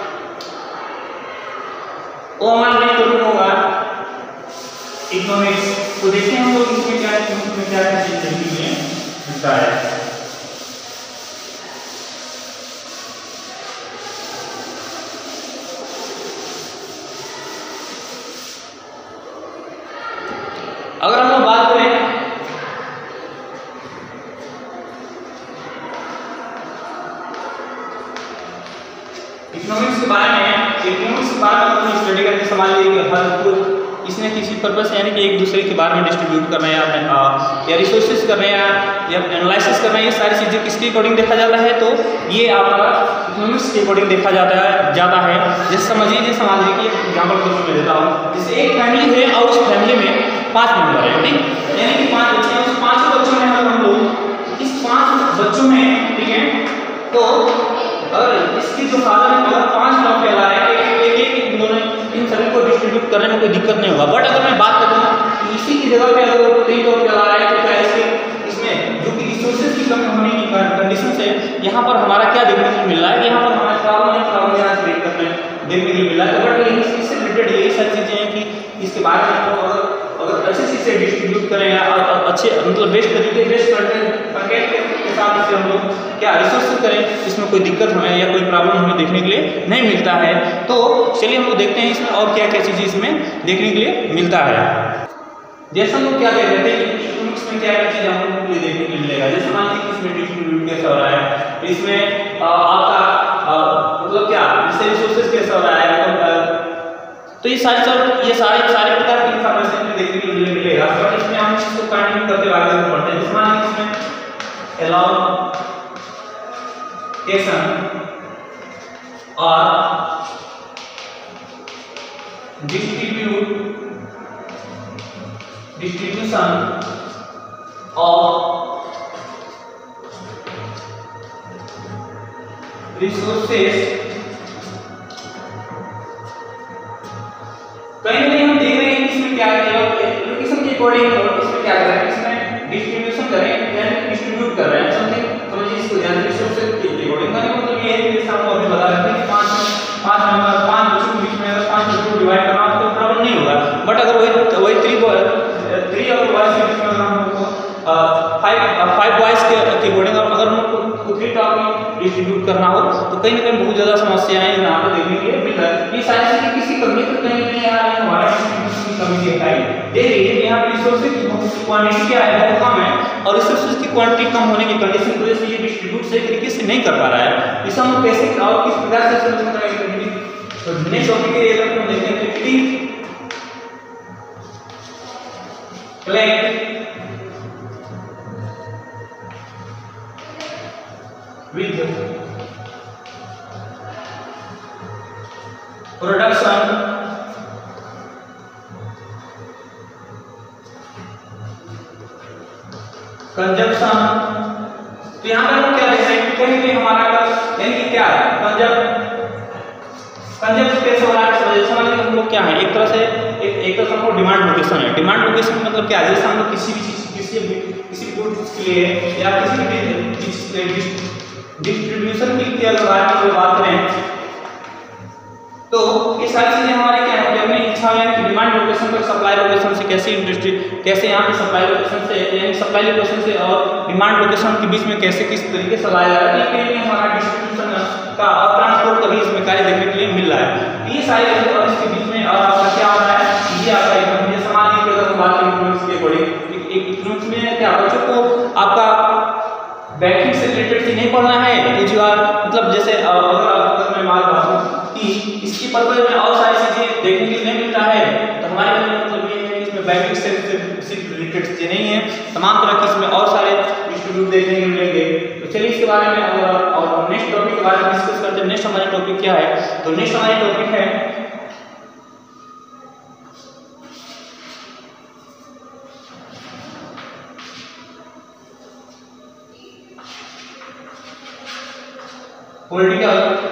वो हमारा नेक्स्ट टॉपिक होगा इकोनॉमिक्स। तो देखते हैं हम लोग इसमें क्या इसमें क्या क्या चीज देखनी है इसका है। अगर हम लोग बात करें इकोनॉमिक्स के बारे में, इकोनॉमिक्स के बारे में हम स्टडी करके समझ लीजिए हर कुछ इसने किसी पर्पस यानी कि एक दूसरे के बारे में डिस्ट्रीब्यूट कर रहे हैं या रिसोर्सेज कर रहे हैं या एनालिसिस कर रहे हैं, ये सारी चीज़ें किसके अकॉर्डिंग देखा जाता है, तो ये आपका इकोनॉमिक्स के अकॉर्डिंग देखा जाता है जाता है जैसे समझिए जैसे समझ लीजिए कि एग्जाम्पल के रूप में देता हूँ, जैसे एक फैमिली है और उस फैमिली में पाँच मेंबर है, ठीक, यानी कि पाँच बच्चे हैं, उस पाँचों बच्चों में अगर हम लोग इस पाँच बच्चों में, ठीक है, तो अगर इसकी जो फादर है अगर पाँच लोग फैला रहे हैं एक एक एक दोनों इन सभी को डिस्ट्रीब्यूट करने में कोई दिक्कत नहीं होगा। बट अगर मैं बात करूँ कि इसी की जगह पे अगर वो तीन लोग फैला रहे हैं तो क्या इसके इसमें जो कि रिसोर्सेज की कमी होने की कंडीशन से यहाँ पर हमारा क्या देखने को मिल रहा है, यहाँ पर हमारे प्रॉब्लम है प्रॉब्लम यहाँ से देखने को मिल रहा है। बट इससे रिलेटेड यही सारी चीज़ें हैं कि इसके बारे में आपको अगर अगर अच्छे से डिस्ट्रीब्यूट करें और अच्छे मतलब बेस्ट तरीके बेस्ट कंटेंट के साथ इसे हम लोग क्या रिसोर्स करें, इसमें कोई दिक्कत हमें या कोई प्रॉब्लम हमें देखने के लिए नहीं मिलता है। तो चलिए हम लोग देखते हैं इसमें और क्या क्या चीज़ें इसमें देखने के लिए मिलता है। जैसे हम लोग क्या कह रहे थे कि इसमें क्या क्या चीज़ हम लोग के लिए देखने के लिए मिलेगा, जैसे मान लीजिए इसमें डिस्ट्रीब्यूट कैसे हो रहा है, इसमें आपका मतलब क्या इससे रिसोर्सेज कैसे हो रहा है, तो ये सारी सब ये सारे सारे प्रकार की इंफॉर्मेशन देखने के लिए मिलेगा। बट इसमें हम इसको कंटिन्यू करते आगे बढ़ते हैं। मान लीजिए इसमें एलोकेशन और डिस्ट्रीब्यूट डिस्ट्रीब्यूशन ऑफ रिसोर्सेज, कहीं ना कहीं हम देख रहे हैं कि इसमें क्या है लोकेशन के अकॉर्डिंग इसमें क्या कर रहे हैं, इसमें डिस्ट्रीब्यूशन कर रहे हैं यानी डिस्ट्रीब्यूट कर रहे हैं समथिंग, समझिए इसको ध्यान से रिसोर्सेज के अकॉर्डिंग का मतलब ये है कि जैसे हमको अभी बता रहे थे कि पांच पांच नंबर पांच बच्चों के बीच में अगर पांच बच्चों को डिवाइड करना हो तो प्रॉब्लम नहीं होगा। बट अगर वही वही थ्री थ्री और बॉयज के बीच में अगर हमको फाइव फाइव बॉयज के अकॉर्डिंग अगर हमको थ्री टॉप में डिस्ट्रीब्यूट करना हो तो कहीं ना कहीं बहुत ज़्यादा समस्याएं यहाँ पर देखने के लिए मिल रहा है। ये सारी चीज़ें किसी कमी तो कहीं नहीं आ रही है, हमारा की कमी दिखाई दे रही है। यहाँ पर रिसोर्सेज की क्वांटिटी क्या है बहुत कम है और रिसोर्सेज की क्वांटिटी कम होने की कंडीशन की वजह से ये डिस्ट्रीब्यूट सही तरीके से नहीं कर पा रहा है। इसे हम कैसे और किस प्रकार से सॉल्यूशन करेंगे, तो नेक्स्ट टॉपिक के लिए हम देखते हैं with production कंजप्शन। तो यहाँ पर हम क्या देख रहे हैं, कहीं भी हमारा यानी कि क्या है कंजप्ट कंजप्ट कैसे हो रहा है समझ लीजिए हम लोग क्या है, एक तरह से एक एक तरह से हम लोग डिमांड लोकेशन है। डिमांड लोकेशन मतलब क्या है, जैसे हम लोग किसी भी चीज किसी भी किसी भी गुड्स के लिए या किसी भी डिस्ट्रीब्यूशन की अगर बारे में बात करें तो ये सारी चीजें हमारे क्या है, अपनी इच्छा है कि डिमांड लोकेशन पर सप्लाई लोकेशन से कैसे इंडस्ट्री कैसे यहाँ पे सप्लाई लोकेशन से यानी सप्लाई लोकेशन से और डिमांड लोकेशन के बीच में कैसे किस तरीके से लाया जा रहा है, ये हमारा डिस्ट्रीब्यूशन का और ट्रांसपोर्ट का भी इसमें कार्य देखने के लिए मिल रहा है। ये सारी और इसके बीच में और आपका क्या हो रहा है, ये आपका ये समान की अगर हम बात करें इकोनॉमिक्स के अकॉर्डिंग, इकोनॉमिक्स में क्या बच्चों को आपका बैंकिंग से रिलेटेड चीज नहीं पढ़ना है तो जी बार मतलब जैसे अगर अगर मैं मान रहा हूँ कि इसकी पर्पज में और सारी चीजें देखने के लिए नहीं मिलता है तो हमारे मतलब ये है कि इसमें बैंकिंग से सिर्फ रिलेटेड चीजें नहीं है, तमाम तरह की इसमें और सारे इंस्टीट्यूट देखने को मिलेंगे। तो चलिए इसके बारे में और और नेक्स्ट टॉपिक के बारे में डिस्कस करते हैं। नेक्स्ट हमारा टॉपिक क्या है, तो नेक्स्ट हमारा टॉपिक है पॉलिटिकल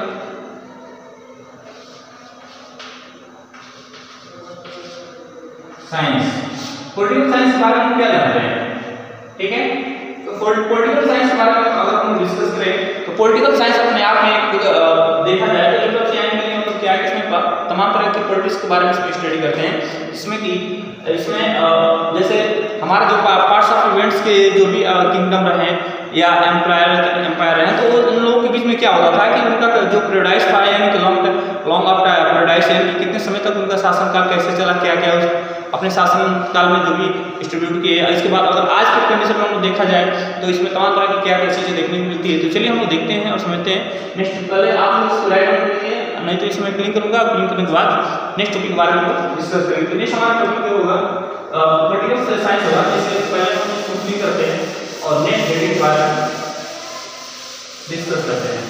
साइंस। पॉलिटिकल साइंस के बारे में क्या जानते हैं, ठीक है। तो पॉलिटिकल साइंस के बारे में अगर हम डिस्कस करें तो पॉलिटिकल साइंस अपने आप में एक देखा जाए तो मतलब मतलब क्या है कि इसमें तमाम तरह के पॉलिटिक्स के बारे में स्टडी करते हैं, जिसमें कि इसमें जैसे हमारे जो पार्ट्स ऑफ इवेंट्स के जो भी किंगडम रहे या एम्पायर एम्पायर हैं तो उन लोगों के बीच में क्या होता था कि उनका जो पैराडाइज था यानी कि लॉन्ग लॉन्ग आफ्टर पैराडाइज यानी कितने समय तक उनका शासनकाल कैसे चला, क्या क्या अपने शासन काल में जो भी डिस्ट्रीब्यूट किए। इसके बाद अगर आज के कंडीशन में हम लोग देखा जाए तो इसमें तमाम तरह की क्या क्या चीज़ें देखने को मिलती है। तो चलिए हम लोग देखते हैं और समझते हैं। नेक्स्ट पहले आप लोग इसको राइट डाउन करेंगे, नहीं तो इसमें क्लिक करूँगा, क्लिक करने के बाद नेक्स्ट टॉपिक के बारे में डिस्कस करेंगे। तो नेक्स्ट हमारा टॉपिक होगा पॉलिटिकल साइंस होगा, जिससे पहले हम इसको क्लिक करते हैं और नेक्स्ट हेडिंग के बारे में डिस्कस करते हैं।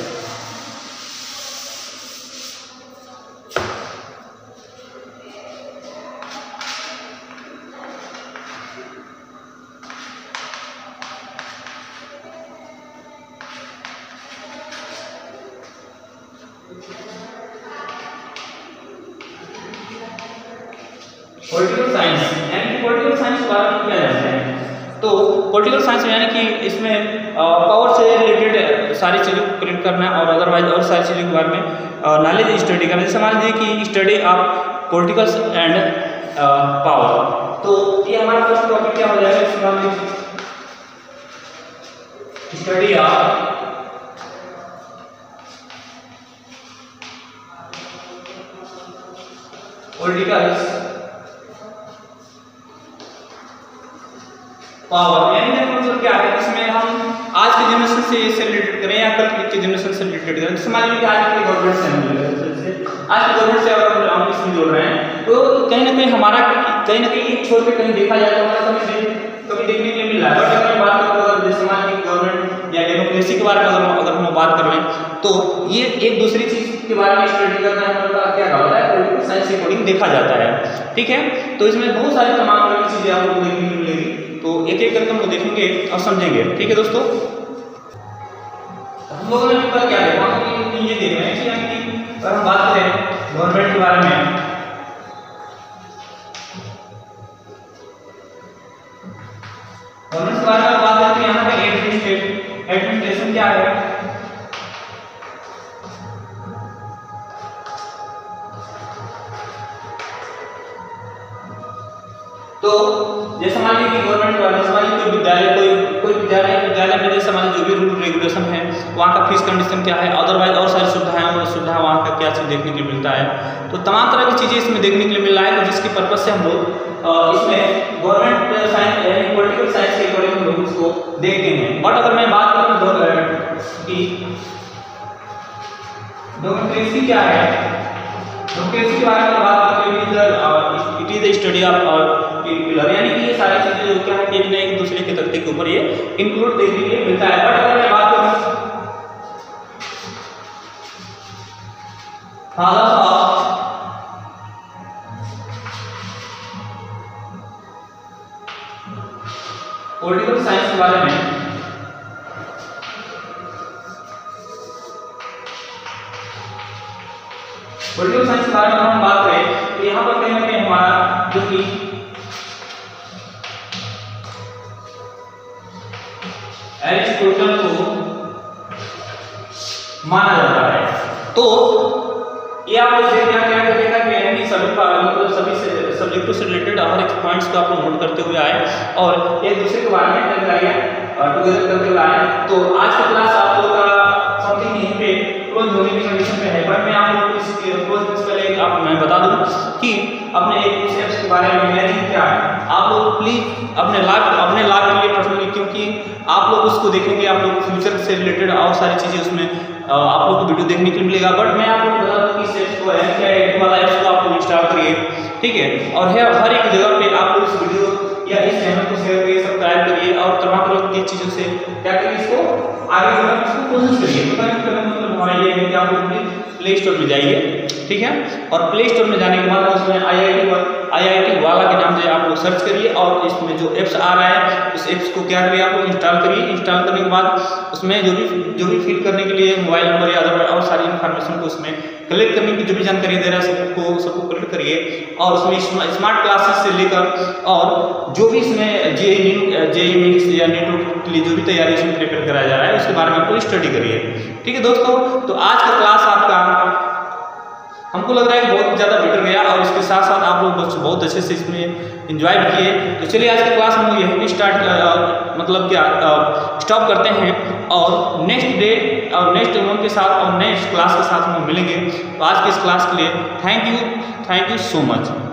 पॉलिटिकल साइंस यानी कि पॉलिटिकल साइंस के बारे में क्या जानते हैं, तो पॉलिटिकल साइंस यानी कि इसमें पावर से रिलेटेड सारी चीज़ों को कलेक्ट करना और अदरवाइज और सारी चीज़ों के बारे में नॉलेज स्टडी करना। जैसे मान लीजिए कि study of politicals and power, तो ये हमारा फर्स्ट टॉपिक क्या हो जाएगा, इसमें हम स्टडी ऑफ पॉलिटिकल्स पावर यानी कि मतलब क्या है, इसमें हम आज के जनरेशन से इससे रिलेटेड करें या कल के जनरेशन से रिलेटेड करें। जैसे मान लीजिए कि आज के गवर्नमेंट से हम आज के गवर्नमेंट से अगर हम इसमें जोड़ रहे हैं तो कहीं ना कहीं हमारा कहीं ना कहीं एक छोर पे कहीं देखा जाए तो हमारा कभी कभी देखने के लिए मिल रहा है। बट अगर मैं बात करूँ अगर जैसे मान लीजिए गवर्नमेंट या डेमोक्रेसी के बारे में अगर अगर हम बात कर लें तो ये एक दूसरी चीज के बारे में स्टडी करना हमारा क्या होता है, पॉलिटिकल साइंस के अकॉर्डिंग देखा जाता है, ठीक है। तो इसमें बहुत सारी तमाम तरह की चीजें आपको देखने को मिलेगी, तो एक एक करके हम लोग देखेंगे और समझेंगे, ठीक है दोस्तों। हम लोगों ने पेपर क्या देखा कि ये देख रहे हैं कि यानी कि अगर हम बात करें गवर्नमेंट के बारे में गवर्नमेंट के बारे में बात करते हैं, यहाँ पे एडमिनिस्ट्रेशन एडमिनिस्ट्रेशन क्या है, तो जैसे मान लीजिए कि गवर्नमेंट वाले मान लीजिए कोई विद्यालय कोई कोई विद्यालय विद्यालय में जैसे मान लीजिए जो भी रूल रेगुलेशन है वहाँ का फीस कंडीशन क्या है, अदरवाइज और सारी सुविधाएं और सुविधा वहाँ का क्या चीज़ देखने के लिए मिलता है, तो तमाम तरह की चीज़ें इसमें देखने के लिए मिल रहा है। तो जिसकी पर्पज से हम लोग इसमें गवर्नमेंट साइंस यानी पॉलिटिकल साइंस के अकॉर्डिंग हम लोग इसको देखते हैं। बट अगर मैं बात करूँ कि डेमोक्रेसी क्या है, डेमोक्रेसी के बारे में बात करते हैं it is the study of pillar यानी कि ये सारी चीजें जो क्या है एक न एक दूसरे के तख्ते के ऊपर ये इंक्लूड देखने के लिए मिलता है। बट अगर मैं बात करूं फादर ऑफ पॉलिटिकल साइंस के बारे में पॉलिटिकल साइंस के बारे में हम बात करें तो यहाँ पर कहीं ना कहीं हमारा जो कि एरिस्टोटल को माना जाता है। तो ये आप लोग क्या क्या करेगा कि यानी सभी मतलब सभी सब्जेक्टों से रिलेटेड हर एक पॉइंट्स को आप लोग नोट करते हुए आए और एक दूसरे के बारे में जानकारियां टुगेदर करते हुए आए। तो आज का क्लास आप लोग का समथिंग यहीं पे क्लोज होने की कंडीशन में है, बट मैं आप लोग को इस क्लोज से पहले आप मैं बता दूं कि अपने एक उस एप्स के बारे में मैंने क्या है, आप लोग प्लीज अपने लाभ अपने लाभ के लिए पर्सनली, क्योंकि आप लोग उसको देखेंगे, आप लोग फ्यूचर से रिलेटेड और सारी चीजें उसमें आप लोग को वीडियो देखने के लिए मिलेगा। बट मैं आप लोग को बता दूं कि इस एप्स को है क्या है वाला एप्स को आप लोग इंस्टॉल करिए, ठीक है, और है हर एक जगह पे आप लोग इस वीडियो या इस चैनल को शेयर करिए, सब्सक्राइब करिए और तमाम तरह की चीजों से क्या करिए इसको आगे बढ़ाने की इसको कोशिश करिए। मतलब हमारा ये है कि आप लोग प्ले स्टोर में जाइए, ठीक है, और प्ले स्टोर में जाने के बाद उसमें आई I T I I T वाला के नाम से आप लोग सर्च करिए और इसमें जो एप्स आ रहा है उस एप्स को क्या करिए आप लोग इंस्टॉल करिए। इंस्टॉल करने के बाद उसमें जो भी जो भी फिल करने के लिए मोबाइल नंबर या अदर और सारी इन्फॉर्मेशन को उसमें कलेक्ट करने की जो भी जानकारी दे रहा है सबको सबको कलेक्ट करिए और उसमें स्मार्ट क्लासेस से लेकर और जो भी इसमें जे जे मेंस या नेट के लिए जो भी तैयारी इसमें प्रिपेयर कराया जा रहा है उसके बारे में आपको स्टडी करिए, ठीक है दोस्तों। तो आज का क्लास आपका हमको लग रहा है कि बहुत ज़्यादा बेटर गया और इसके साथ साथ आप लोग बहुत अच्छे से इसमें एंजॉय भी किए। तो चलिए आज की क्लास हम लोग यहीं स्टार्ट मतलब क्या स्टॉप करते हैं और नेक्स्ट डे और नेक्स्ट वन के साथ और नेक्स्ट क्लास के साथ हम मिलेंगे। तो आज की इस क्लास के लिए thank you thank you so much.